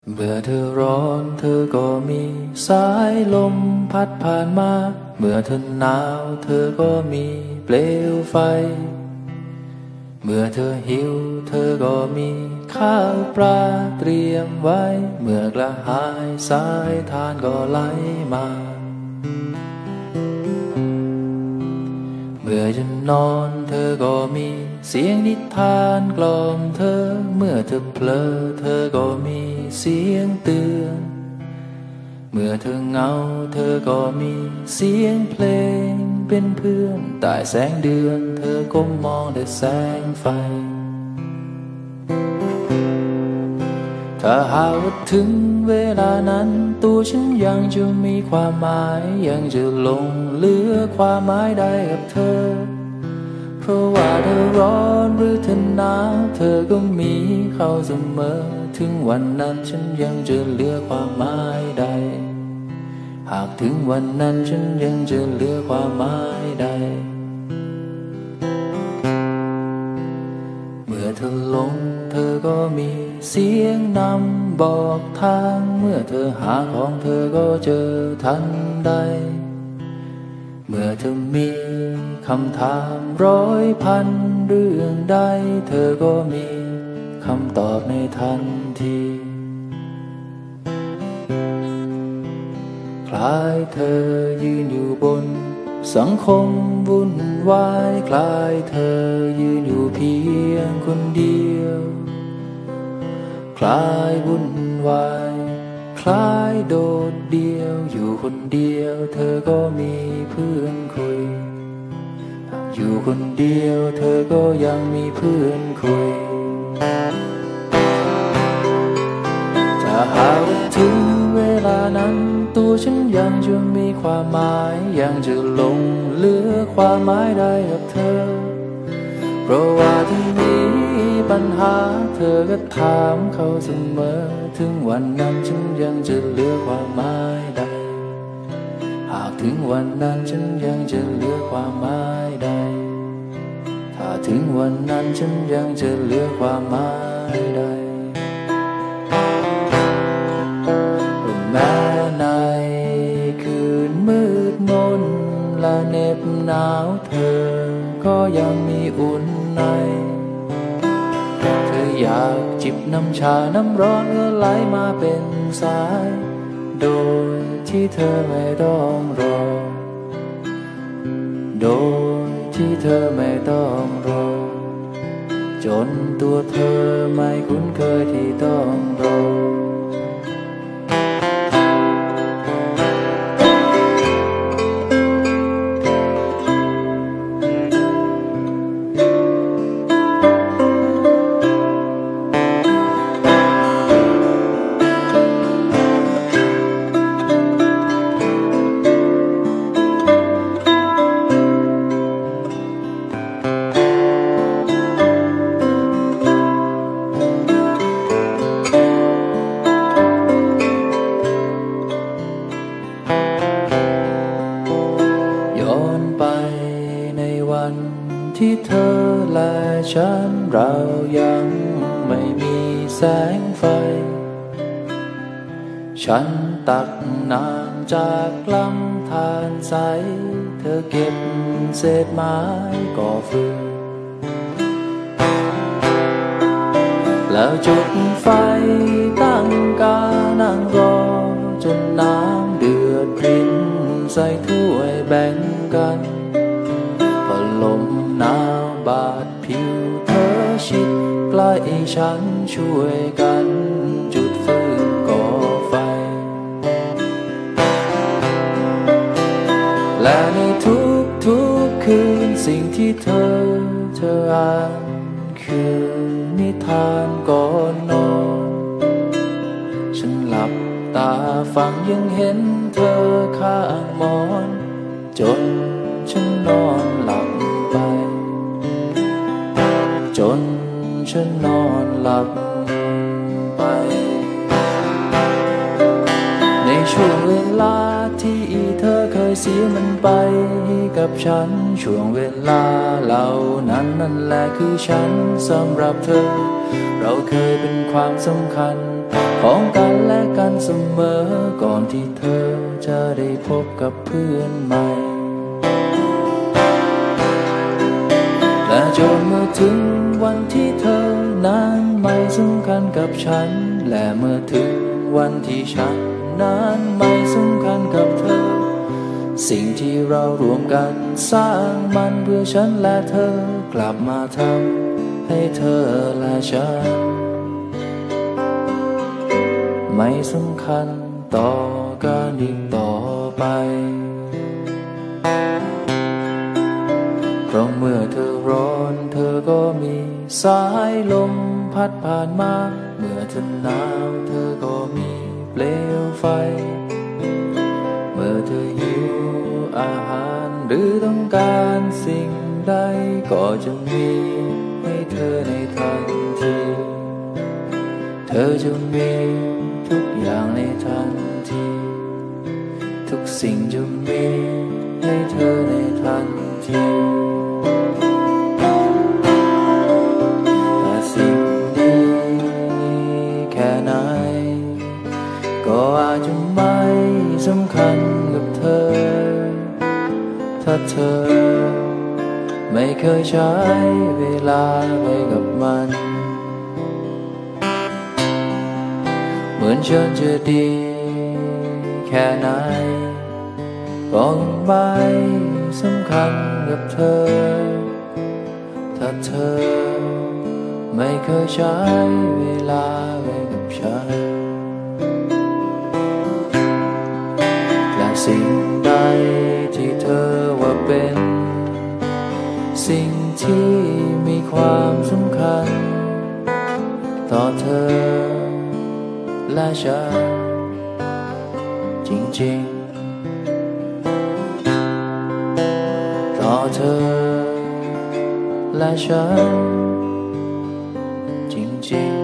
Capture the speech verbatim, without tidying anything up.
เมื่อเธอร้อนเธอก็มีสายลมพัดผ่านมาเมื่อเธอหนาวเธอก็มีเปลวไฟเมื่อเธอหิวเธอก็มีข้าวปลาเตรียมไว้เมื่อกระหายสายทานก็ไหลมาเมื่อจะนอนเธอก็มีเสียงนิทานกล่อมเธอเมื่อเธอเพลอเธอก็มีเสียงเตือนเมื่อเธอเหงาเธอก็มีเสียงเพลงเป็นเพื่อนใต้แสงเดือนเธอก้มมองแต่แสงไฟถ้าหากว่าถึงเวลานั้นตัวฉันยังจะมีความหมายยังจะหลงเหลือความหมายใดกับเธอเพราะว่าเธอร้อนหรือเธอหนาวเธอก็มีเขาเสมอถึงวันนั้นฉันยังจะเหลือความหมายใดหากถึงวันนั้นฉันยังจะเหลือความหมายใดเมื่อเธอหลงเธอก็มีเสียงนำบอกทางเมื่อเธอหาของเธอก็เจอทันใดเมื่อเธอมีคำถามร้อยพันเรื่องใดเธอก็มีคำตอบในทันทีคล้ายเธอยืนอยู่บนสังคมวุ่นวายคล้ายเธอยืนอยู่เพียงคนเดียวคล้ายวุ่นวายคล้ายโดดเดี่ยวอยู่คนเดียวเธอก็มีเพื่อนคุยอยู่คนเดียวเธอก็ยังมีเพื่อนคุยถ้าหากว่าถึงเวลานั้นตัวฉันยังจะมีความหมายยังจะหลงเหลือความหมายใดกับเธอเพราะว่าที่มีปัญหาเธอก็ถามเขาเสมอถึงวันนั้นฉันยังจะเหลือความหมายใดหากถึงวันนั้นฉันยังจะเหลือความหมายใดถ้าถึงวันนั้นฉันยังจะเหลือความหมายใดแม้ในคืนมืดมนและเหน็บหนาวเธอก็ยังมีอุ่นในเธออยากจิบน้ำชาน้ำร้อนก็ไหลมาเป็นสายโดยที่เธอไม่ต้องรอโดยที่เธอไม่ต้องรอจนตัวเธอไม่คุ้นเคยที่ต้องรอที่เธอและฉันเรายังไม่มีแสงไฟฉันตักน้ำจากลำธารใสเธอเก็บเศษไม้ก่อฟืนแล้วจุดไฟตั้งกานั่งรอจนน้ำเดือดรินใส่ถ้วยแบ่งกันลมหนาวบาดผิวเธอชิดใกล้ฉันช่วยกันจุดฟืนก่อไฟและในทุกทุกคืนสิ่งที่เธอเธออ่านคือนิทานก่อนนอนฉันหลับตาฟังยังเห็นเธอข้างหมอนจนฉันนอนหลับไปจนฉันนอนหลับไปในช่วงเวลาที่เธอเคยเสียมันไปกับฉันช่วงเวลาเหล่านั้นนั่นแหละคือฉันสำหรับเธอเราเคยเป็นความสำคัญของกันเสมอก่อนที่เธอจะได้พบกับเพื่อนใหม่และจนเมื่อถึงวันที่เธอนั้นไม่สำคัญกับฉันและเมื่อถึงวันที่ฉันนั้นไม่สำคัญกับเธอสิ่งที่เรารวมกันสร้างมันเพื่อฉันและเธอกลับมาทำให้เธอและฉันไม่สำคัญต่อกันอีกต่อไปเพราะเมื่อเธอร้อนเธอก็มีสายลมพัดผ่านมาเมื่อเธอหนาวเธอก็มีเปลวไฟเมื่อเธอหิวอาหารหรือต้องการสิ่งใดก็จะมีให้เธอในทันทีเธอจะมีทุกอย่างในทันทีทุกสิ่งจะมีให้เธอในทันทีแต่สิ่งนี้แค่ไหนก็อาจจะไม่สำคัญกับเธอถ้าเธอไม่เคยใช้เวลาไปกับมันเหมือนฉันจะดีแค่ไหนก็ไม่สำคัญกับเธอถ้าเธอไม่เคยใช้เวลาไปกับฉันและสิ่งใดที่เธอว่าเป็นสิ่งที่มีความสำคัญต่อเธอและฉันจริงๆต่อเธอและฉันจริงๆ